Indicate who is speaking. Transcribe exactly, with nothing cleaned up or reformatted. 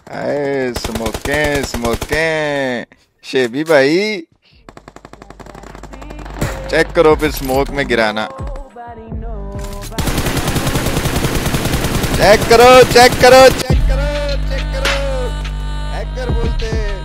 Speaker 1: आए smoky smoky शेबी भाई, check करो फिर स्मोक में गिराना। चेक करो चेक करो चेक करो चेक करो, हैकर बोलते